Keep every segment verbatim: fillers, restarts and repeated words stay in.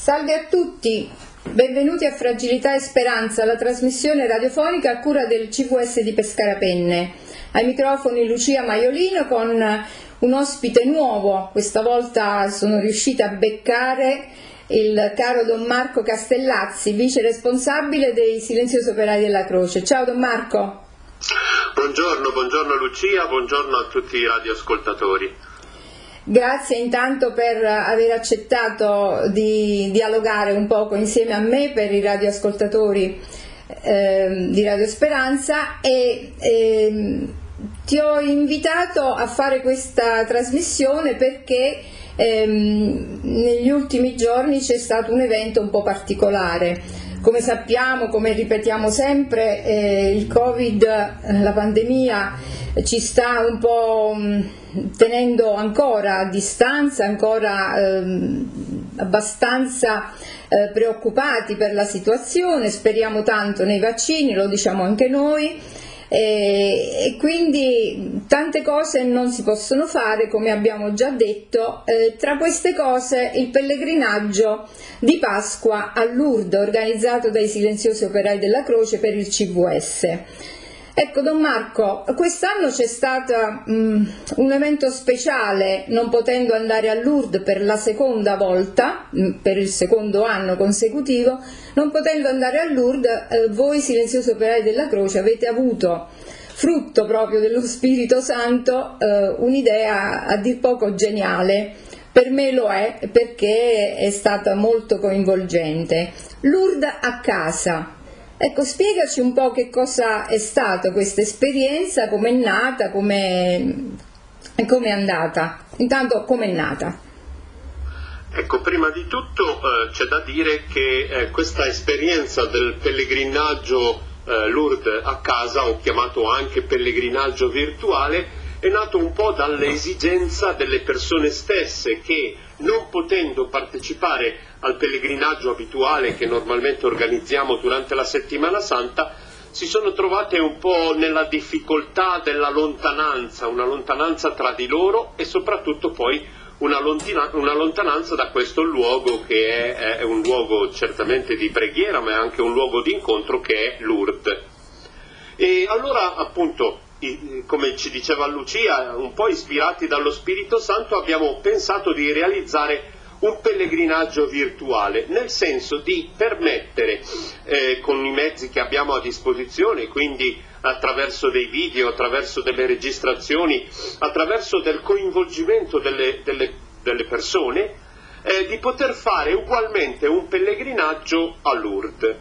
Salve a tutti, benvenuti a Fragilità e Speranza, la trasmissione radiofonica a cura del C V S di Pescarapenne. Ai microfoni Lucia Maiolino con un ospite nuovo. Questa volta sono riuscita a beccare il caro Don Marco Castellazzi, vice responsabile dei Silenziosi Operai della Croce. Ciao Don Marco. Buongiorno, buongiorno Lucia, buongiorno a tutti i radioascoltatori. Grazie intanto per aver accettato di dialogare un poco insieme a me per i radioascoltatori eh, di Radio Speranza e eh, ti ho invitato a fare questa trasmissione perché ehm, negli ultimi giorni c'è stato un evento un po' particolare. Come sappiamo, come ripetiamo sempre, eh, il Covid, la pandemia ci sta un po' mh, tenendo ancora a distanza, ancora ehm, abbastanza eh, preoccupati per la situazione, speriamo tanto nei vaccini, lo diciamo anche noi. E, e quindi tante cose non si possono fare, come abbiamo già detto, eh, tra queste cose il pellegrinaggio di Pasqua a Lourdes organizzato dai Silenziosi Operai della Croce per il C V S. Ecco Don Marco, quest'anno c'è stato um, un evento speciale, non potendo andare a Lourdes per la seconda volta, um, per il secondo anno consecutivo, non potendo andare a Lourdes, eh, voi Silenziosi Operai della Croce avete avuto, frutto proprio dello Spirito Santo, eh, un'idea a dir poco geniale. Per me lo è, perché è stata molto coinvolgente. Lourdes a casa. Ecco, spiegaci un po' che cosa è stata questa esperienza, com'è nata, com'è è andata. Intanto, com'è nata? Ecco, prima di tutto eh, c'è da dire che eh, questa esperienza del pellegrinaggio eh, Lourdes a casa, ho chiamato anche pellegrinaggio virtuale, è nato un po' dall'esigenza delle persone stesse che, non potendo partecipare al pellegrinaggio abituale che normalmente organizziamo durante la Settimana Santa, si sono trovate un po' nella difficoltà della lontananza, una lontananza tra di loro e soprattutto poi una, lontina, una lontananza da questo luogo che è, è un luogo certamente di preghiera, ma è anche un luogo di incontro che è Lourdes. E allora appunto, come ci diceva Lucia, un po' ispirati dallo Spirito Santo abbiamo pensato di realizzare un pellegrinaggio virtuale, nel senso di permettere eh, con i mezzi che abbiamo a disposizione, quindi attraverso dei video, attraverso delle registrazioni, attraverso del coinvolgimento delle, delle, delle persone, eh, di poter fare ugualmente un pellegrinaggio a Lourdes.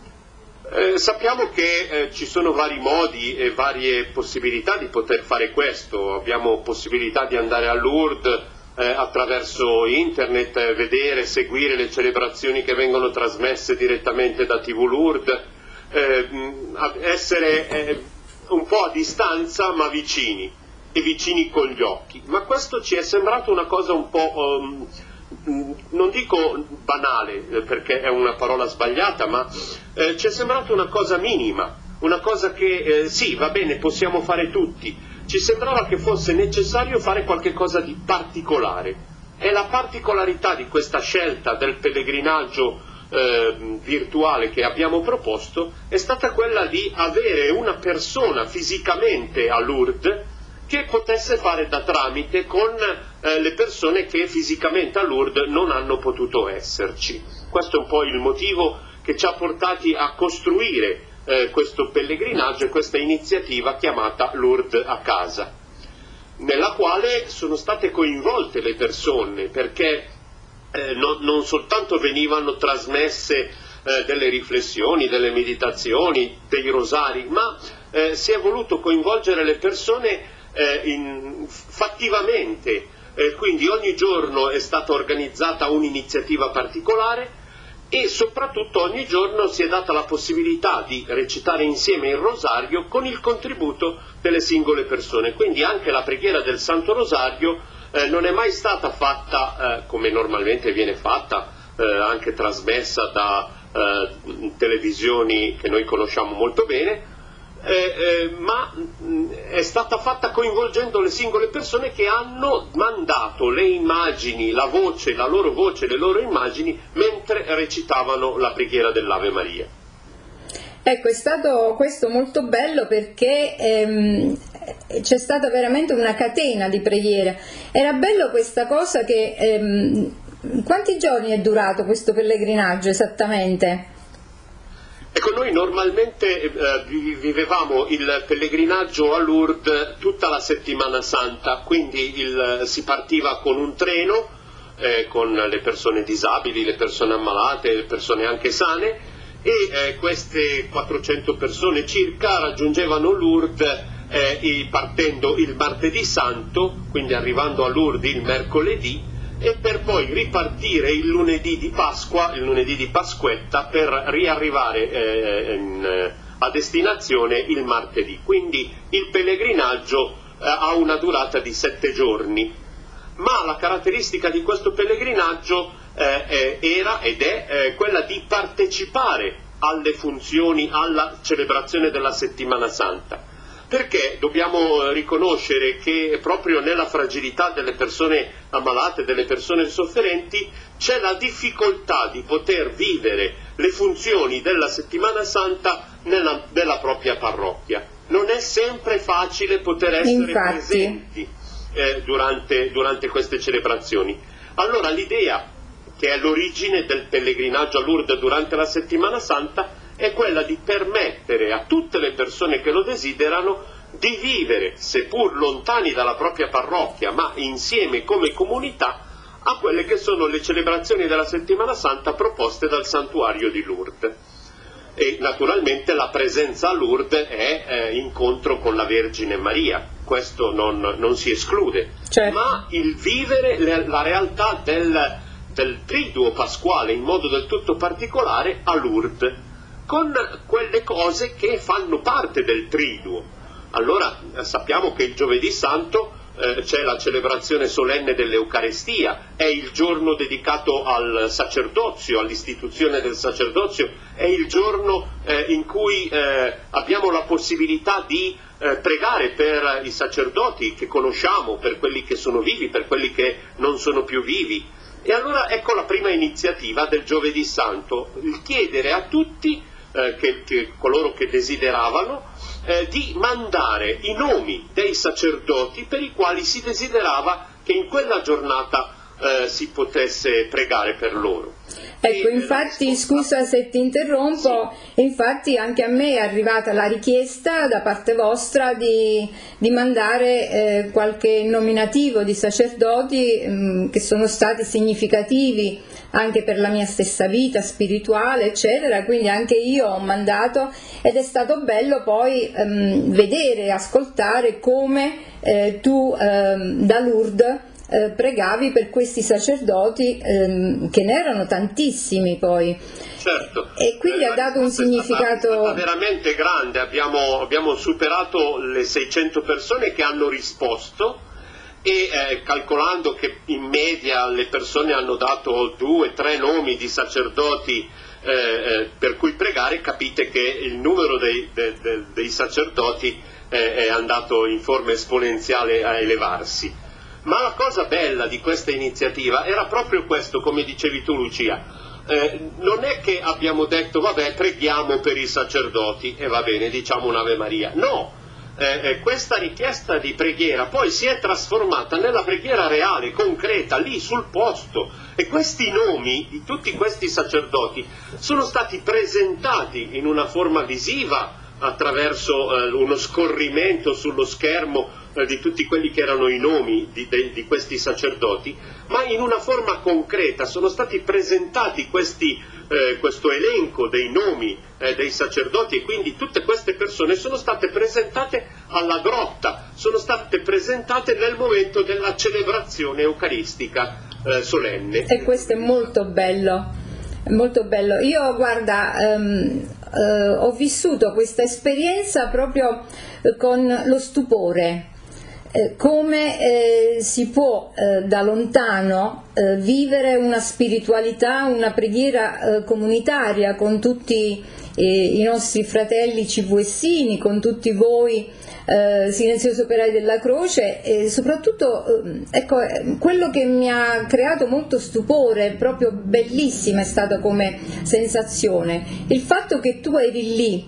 Eh, sappiamo che eh, ci sono vari modi e varie possibilità di poter fare questo. Abbiamo possibilità di andare a Lourdes eh, attraverso internet, eh, vedere, seguire le celebrazioni che vengono trasmesse direttamente da tivù Lourdes, eh, essere eh, un po' a distanza ma vicini, e vicini con gli occhi. Ma questo ci è sembrato una cosa un po'... Um, non dico banale perché è una parola sbagliata, ma eh, ci è sembrato una cosa minima, una cosa che eh, sì, va bene, possiamo fare tutti, ci sembrava che fosse necessario fare qualche cosa di particolare, e la particolarità di questa scelta del pellegrinaggio eh, virtuale che abbiamo proposto è stata quella di avere una persona fisicamente a Lourdes che potesse fare da tramite con eh, le persone che fisicamente a Lourdes non hanno potuto esserci. Questo è un po' il motivo che ci ha portati a costruire eh, questo pellegrinaggio e questa iniziativa chiamata Lourdes a casa, nella quale sono state coinvolte le persone, perché eh, no, non soltanto venivano trasmesse eh, delle riflessioni, delle meditazioni, dei rosari, ma eh, si è voluto coinvolgere le persone Eh, in, fattivamente, eh, quindi ogni giorno è stata organizzata un'iniziativa particolare e soprattutto ogni giorno si è data la possibilità di recitare insieme il rosario con il contributo delle singole persone, quindi anche la preghiera del Santo Rosario eh, non è mai stata fatta eh, come normalmente viene fatta, eh, anche trasmessa da eh, televisioni che noi conosciamo molto bene, eh, eh, ma mh, è stata fatta coinvolgendo le singole persone che hanno mandato le immagini, la voce, la loro voce, le loro immagini mentre recitavano la preghiera dell'Ave Maria. Ecco, è stato questo molto bello perché ehm, c'è stata veramente una catena di preghiere. Era bello questa cosa che... Ehm, quanti giorni è durato questo pellegrinaggio esattamente? Ecco, noi normalmente eh, vivevamo il pellegrinaggio a Lourdes tutta la settimana santa, quindi il, si partiva con un treno, eh, con le persone disabili, le persone ammalate, le persone anche sane, e eh, queste quattrocento persone circa raggiungevano Lourdes eh, partendo il martedì santo, quindi arrivando a Lourdes il mercoledì, e per poi ripartire il lunedì di Pasqua, il lunedì di Pasquetta, per riarrivare eh, in, a destinazione il martedì. Quindi il pellegrinaggio eh, ha una durata di sette giorni. Ma la caratteristica di questo pellegrinaggio eh, era ed è eh, quella di partecipare alle funzioni, alla celebrazione della Settimana Santa, perché dobbiamo riconoscere che proprio nella fragilità delle persone ammalate, delle persone sofferenti, c'è la difficoltà di poter vivere le funzioni della Settimana Santa nella, nella propria parrocchia. Non è sempre facile poter essere Infatti. presenti eh, durante, durante queste celebrazioni. Allora l'idea, che è l'origine del pellegrinaggio a Lourdes durante la Settimana Santa, è quella di permettere a tutte le persone che lo desiderano di vivere, seppur lontani dalla propria parrocchia, ma insieme come comunità, a quelle che sono le celebrazioni della Settimana Santa proposte dal santuario di Lourdes. E naturalmente la presenza a Lourdes è eh, incontro con la Vergine Maria, questo non, non si esclude, certo. Ma il vivere le, la realtà del, del triduo pasquale in modo del tutto particolare a Lourdes, con quelle cose che fanno parte del triduo. Allora sappiamo che il giovedì santo eh, c'è la celebrazione solenne dell'Eucarestia, è il giorno dedicato al sacerdozio, all'istituzione del sacerdozio, è il giorno eh, in cui eh, abbiamo la possibilità di eh, pregare per i sacerdoti che conosciamo, per quelli che sono vivi, per quelli che non sono più vivi. E allora ecco la prima iniziativa del giovedì santo, il chiedere a tutti Eh, che, che coloro che desideravano eh, di mandare i nomi dei sacerdoti per i quali si desiderava che in quella giornata eh, si potesse pregare per loro. Ecco, infatti, risposta... scusa se ti interrompo, sì. Infatti anche a me è arrivata la richiesta da parte vostra di, di mandare eh, qualche nominativo di sacerdoti mh, che sono stati significativi anche per la mia stessa vita spirituale, eccetera, quindi anche io ho mandato ed è stato bello poi ehm, vedere, ascoltare come eh, tu ehm, da Lourdes eh, pregavi per questi sacerdoti, ehm, che ne erano tantissimi poi. Certo. E quindi eh, ha dato un significato... È stata veramente grande, abbiamo, abbiamo superato le seicento persone che hanno risposto, e eh, calcolando che in media le persone hanno dato due, tre nomi di sacerdoti eh, eh, per cui pregare, capite che il numero dei, de, de, dei sacerdoti eh, è andato in forma esponenziale a elevarsi. Ma la cosa bella di questa iniziativa era proprio questo, come dicevi tu Lucia, eh, non è che abbiamo detto vabbè preghiamo per i sacerdoti e va bene, diciamo un'Ave Maria, no! Eh, questa richiesta di preghiera poi si è trasformata nella preghiera reale, concreta, lì sul posto, e questi nomi di tutti questi sacerdoti sono stati presentati in una forma visiva attraverso eh, uno scorrimento sullo schermo eh, di tutti quelli che erano i nomi di, de, di questi sacerdoti, ma in una forma concreta sono stati presentati questi Eh, questo elenco dei nomi eh, dei sacerdoti, e quindi tutte queste persone sono state presentate alla grotta, sono state presentate nel momento della celebrazione eucaristica eh, solenne. E questo è molto bello, molto bello. Io guarda, ehm, eh, ho vissuto questa esperienza proprio con lo stupore. eh, come eh, si può eh, da lontano eh, vivere una spiritualità, una preghiera eh, comunitaria con tutti eh, i nostri fratelli cvsini, con tutti voi eh, silenziosi operai della croce, e soprattutto eh, ecco, quello che mi ha creato molto stupore, proprio bellissima è stata come sensazione, il fatto che tu eri lì.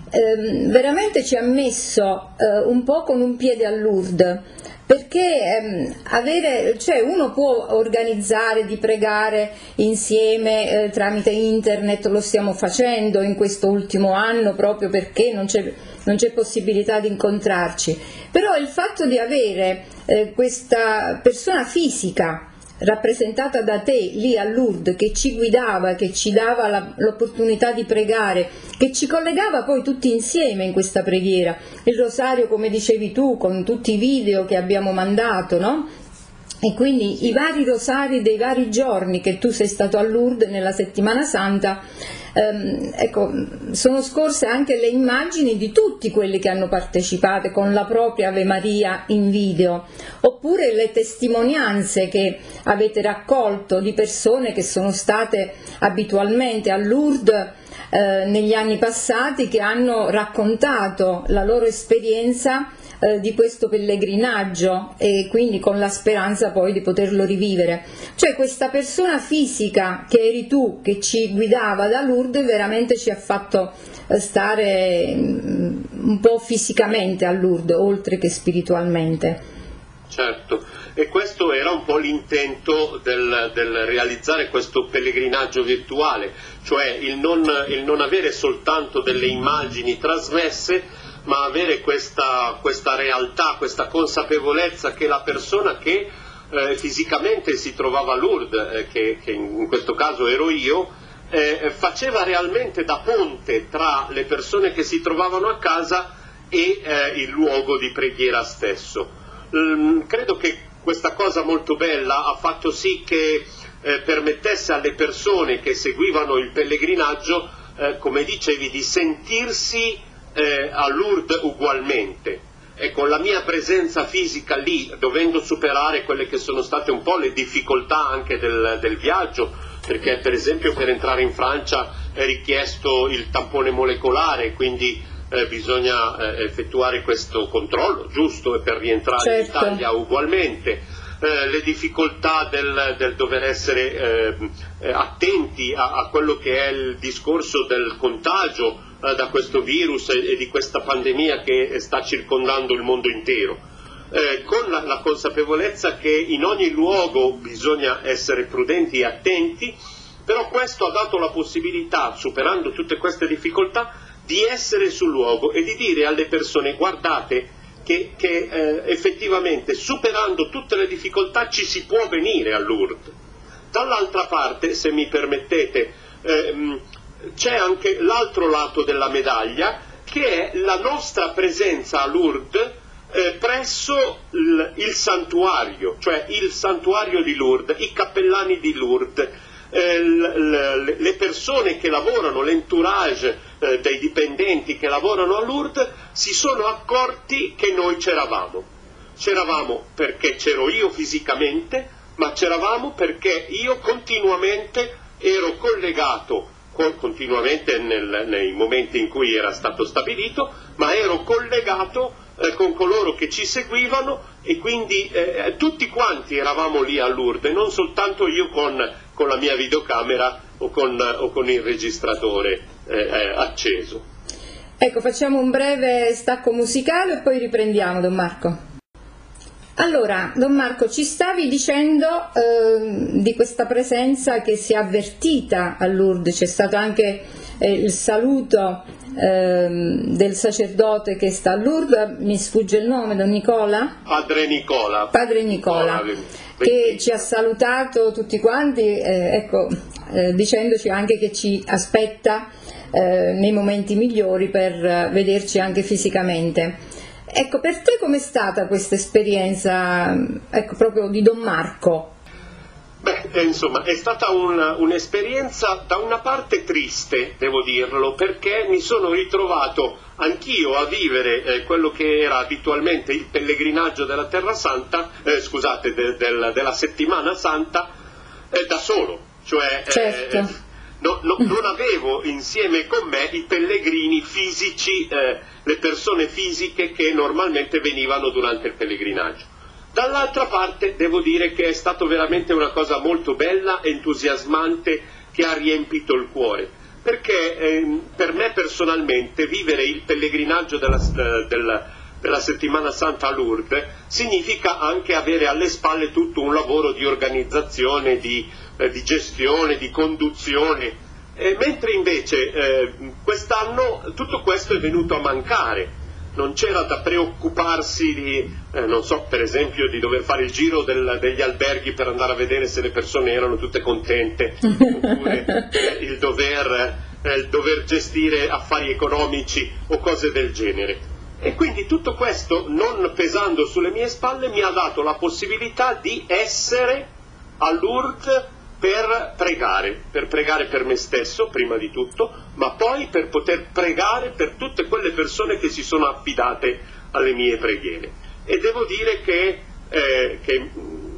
Eh, veramente ci ha messo eh, un po' con un piede a Lourdes, perché ehm, avere, cioè uno può organizzare di pregare insieme eh, tramite internet, lo stiamo facendo in questo ultimo anno proprio perché non c'è, non c'è possibilità di incontrarci, però il fatto di avere eh, questa persona fisica rappresentata da te lì a Lourdes, che ci guidava, che ci dava la, l'opportunità di pregare, che ci collegava poi tutti insieme in questa preghiera, il rosario come dicevi tu, con tutti i video che abbiamo mandato, no? E quindi i vari rosari dei vari giorni che tu sei stato a Lourdes nella settimana santa. Ehm, ecco, sono scorse anche le immagini di tutti quelli che hanno partecipato con la propria Ave Maria in video, oppure le testimonianze che avete raccolto di persone che sono state abitualmente a Lourdes eh, negli anni passati, che hanno raccontato la loro esperienza eh, di questo pellegrinaggio, e quindi con la speranza poi di poterlo rivivere. Cioè questa persona fisica che eri tu, che ci guidava da Lourdes, veramente ci ha fatto stare un po' fisicamente a Lourdes, oltre che spiritualmente. Certo, e questo era un po' l'intento del, del realizzare questo pellegrinaggio virtuale, cioè il non, il non avere soltanto delle immagini trasmesse, ma avere questa, questa realtà, questa consapevolezza che la persona che eh, fisicamente si trovava a Lourdes, eh, che, che in questo caso ero io, eh, faceva realmente da ponte tra le persone che si trovavano a casa e eh, il luogo di preghiera stesso. Mm, credo che questa cosa molto bella ha fatto sì che eh, permettesse alle persone che seguivano il pellegrinaggio, eh, come dicevi, di sentirsi Eh, a Lourdes ugualmente, e con la mia presenza fisica lì, dovendo superare quelle che sono state un po' le difficoltà anche del, del viaggio, perché per esempio per entrare in Francia è richiesto il tampone molecolare, quindi eh, bisogna eh, effettuare questo controllo, giusto, e per rientrare certo. in Italia ugualmente. Eh, le difficoltà del, del dover essere eh, attenti a, a quello che è il discorso del contagio eh, da questo virus e, e di questa pandemia che sta circondando il mondo intero, eh, con la, la consapevolezza che in ogni luogo bisogna essere prudenti e attenti, però questo ha dato la possibilità, superando tutte queste difficoltà, di essere sul luogo e di dire alle persone: guardate che, che eh, effettivamente superando tutte le difficoltà ci si può venire a Lourdes. Dall'altra parte, se mi permettete, ehm, c'è anche l'altro lato della medaglia, che è la nostra presenza a Lourdes eh, presso il, il santuario, cioè il santuario di Lourdes, i cappellani di Lourdes, eh, l, l, le persone che lavorano, l'entourage eh, dei dipendenti che lavorano a Lourdes si sono accorti che noi c'eravamo. C'eravamo perché c'ero io fisicamente, ma c'eravamo perché io continuamente ero collegato, continuamente nel, nei momenti in cui era stato stabilito, ma ero collegato eh, con coloro che ci seguivano, e quindi eh, tutti quanti eravamo lì a Lourdes, non soltanto io con, con la mia videocamera o con, o con il registratore eh, eh, acceso. Ecco, facciamo un breve stacco musicale e poi riprendiamo, Don Marco. Allora, Don Marco, ci stavi dicendo eh, di questa presenza che si è avvertita a Lourdes, c'è stato anche eh, il saluto eh, del sacerdote che sta a Lourdes, mi sfugge il nome, Don Nicola? Padre Nicola. Padre Nicola, Nicola che ci ha salutato tutti quanti, eh, ecco, eh, dicendoci anche che ci aspetta eh, nei momenti migliori per eh, vederci anche fisicamente. Ecco, per te com'è stata questa esperienza, ecco, proprio di Don Marco? Beh, eh, insomma, è stata un, un'esperienza da una parte triste, devo dirlo, perché mi sono ritrovato anch'io a vivere eh, quello che era abitualmente il pellegrinaggio della Terra Santa, eh, scusate, de, del, della Settimana Santa, eh, da solo, cioè certo. eh, no, no, non avevo insieme con me i pellegrini fisici, eh, le persone fisiche che normalmente venivano durante il pellegrinaggio. Dall'altra parte devo dire che è stato veramente una cosa molto bella, entusiasmante, che ha riempito il cuore, perché eh, per me personalmente vivere il pellegrinaggio della, della, della Settimana Santa a Lourdes significa anche avere alle spalle tutto un lavoro di organizzazione, di, eh, di gestione, di conduzione, eh, mentre invece eh, quest'anno tutto questo è venuto a mancare. Non c'era da preoccuparsi di, eh, non so, per esempio, di dover fare il giro del, degli alberghi per andare a vedere se le persone erano tutte contente, oppure eh, il, dover, eh, il dover gestire affari economici o cose del genere. E quindi tutto questo, non pesando sulle mie spalle, mi ha dato la possibilità di essere a Lourdes per pregare, per pregare per me stesso prima di tutto, ma poi per poter pregare per tutte quelle persone che si sono affidate alle mie preghiere. E devo dire che, eh, che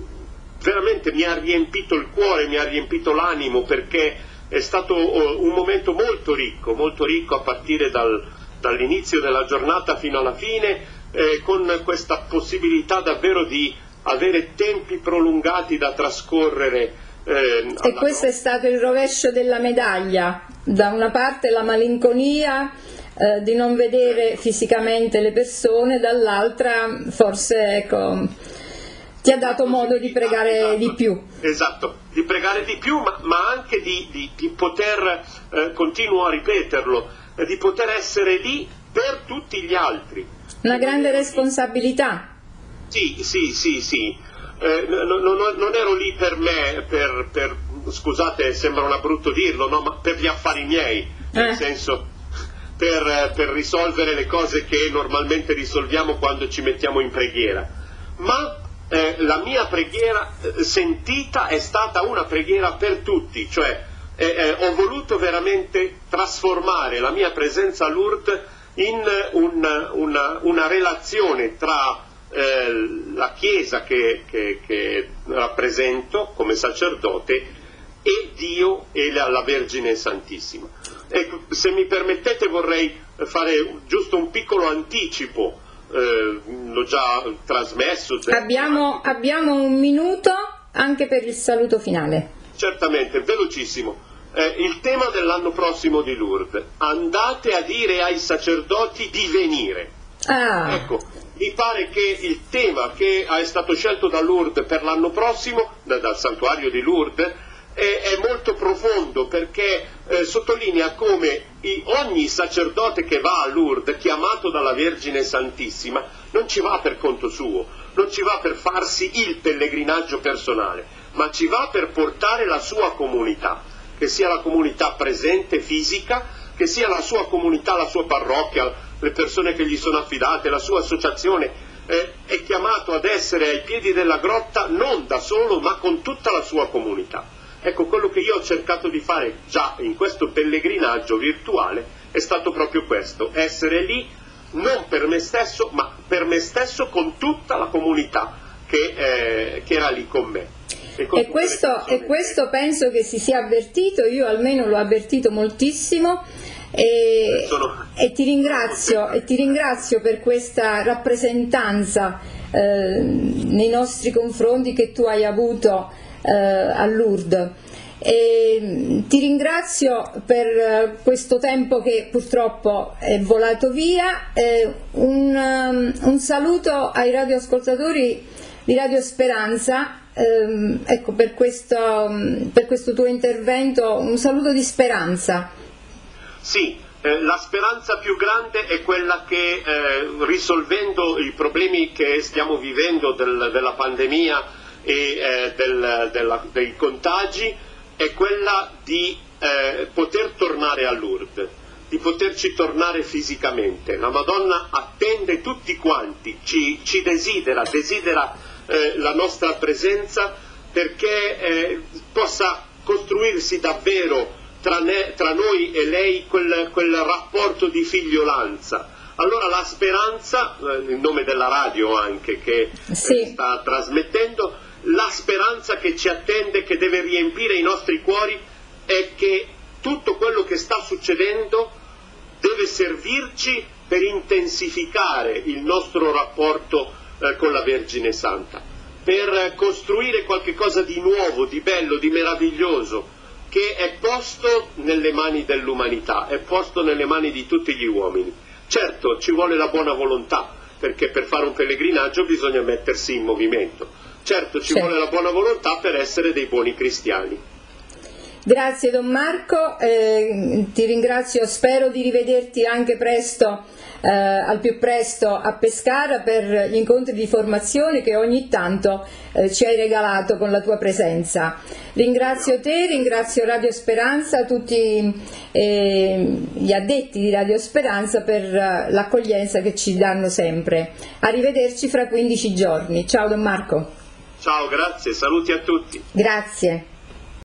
veramente mi ha riempito il cuore, mi ha riempito l'animo, perché è stato un momento molto ricco, molto ricco a partire dal, dall'inizio della giornata fino alla fine, eh, con questa possibilità davvero di avere tempi prolungati da trascorrere. Eh, e questo è stato il rovescio della medaglia: da una parte la malinconia eh, di non vedere fisicamente le persone, dall'altra forse ecco, ti ha dato modo di pregare esatto, di più. Esatto, di pregare di più, ma, ma anche di, di, di poter, eh, continuo a ripeterlo, eh, di poter essere lì per tutti gli altri. Una grande responsabilità. Sì, sì, sì, sì. Eh, no, no, no, non ero lì per me, per, per, scusate, sembra una brutto dirlo, no, ma per gli affari miei, nel eh. senso per, per risolvere le cose che normalmente risolviamo quando ci mettiamo in preghiera, ma eh, la mia preghiera eh, sentita è stata una preghiera per tutti, cioè eh, eh, ho voluto veramente trasformare la mia presenza a Lourdes in un, una, una relazione tra Eh, la Chiesa che, che, che rappresento come sacerdote e Dio e la, la Vergine Santissima. Ecco, se mi permettete vorrei fare giusto un piccolo anticipo, eh, l'ho già trasmesso. Abbiamo, abbiamo un minuto anche per il saluto finale. Certamente, velocissimo. Eh, il tema dell'anno prossimo di Lourdes: andate a dire ai sacerdoti di venire. Ah. Ecco, mi pare che il tema che è stato scelto da Lourdes per l'anno prossimo, da, dal santuario di Lourdes, è, è molto profondo, perché eh, sottolinea come i, ogni sacerdote che va a Lourdes, chiamato dalla Vergine Santissima, non ci va per conto suo, non ci va per farsi il pellegrinaggio personale, ma ci va per portare la sua comunità, che sia la comunità presente, fisica, che sia la sua comunità, la sua parrocchia, le persone che gli sono affidate, la sua associazione, eh, è chiamato ad essere ai piedi della grotta non da solo, ma con tutta la sua comunità. Ecco, quello che io ho cercato di fare già in questo pellegrinaggio virtuale è stato proprio questo: essere lì non per me stesso, ma per me stesso con tutta la comunità che, eh, che era lì con me. E, e, questo, e questo penso che si sia avvertito, io almeno l'ho avvertito moltissimo. E, Sono... e, ti ringrazio, e ti ringrazio per questa rappresentanza eh, nei nostri confronti che tu hai avuto eh, a Lourdes, e ti ringrazio per questo tempo che purtroppo è volato via. Eh, un, um, un saluto ai radioascoltatori di Radio Speranza. Eh, ecco, per questo, per questo tuo intervento un saluto di speranza. Sì, eh, la speranza più grande è quella che eh, risolvendo i problemi che stiamo vivendo del, della pandemia e eh, del, della, dei contagi, è quella di eh, poter tornare a Lourdes, di poterci tornare fisicamente. La Madonna attende tutti quanti, ci, ci desidera, desidera eh, la nostra presenza, perché eh, possa costruirsi davvero tra, ne, tra noi e lei quel, quel rapporto di figliolanza. Allora la speranza, eh, in nome della radio anche che sì. eh, sta trasmettendo, la speranza che ci attende, che deve riempire i nostri cuori, è che tutto quello che sta succedendo deve servirci per intensificare il nostro rapporto eh, con la Vergine Santa, per costruire qualche cosa di nuovo, di bello, di meraviglioso, che è posto nelle mani dell'umanità, è posto nelle mani di tutti gli uomini. Certo, ci vuole la buona volontà, perché per fare un pellegrinaggio bisogna mettersi in movimento. Certo, ci certo. vuole la buona volontà per essere dei buoni cristiani. Grazie Don Marco, eh, ti ringrazio, spero di rivederti anche presto, eh, al più presto a Pescara per gli incontri di formazione che ogni tanto eh, ci hai regalato con la tua presenza. Ringrazio te, ringrazio Radio Speranza, tutti eh, gli addetti di Radio Speranza per uh, l'accoglienza che ci danno sempre. Arrivederci fra quindici giorni. Ciao Don Marco. Ciao, grazie, saluti a tutti. Grazie.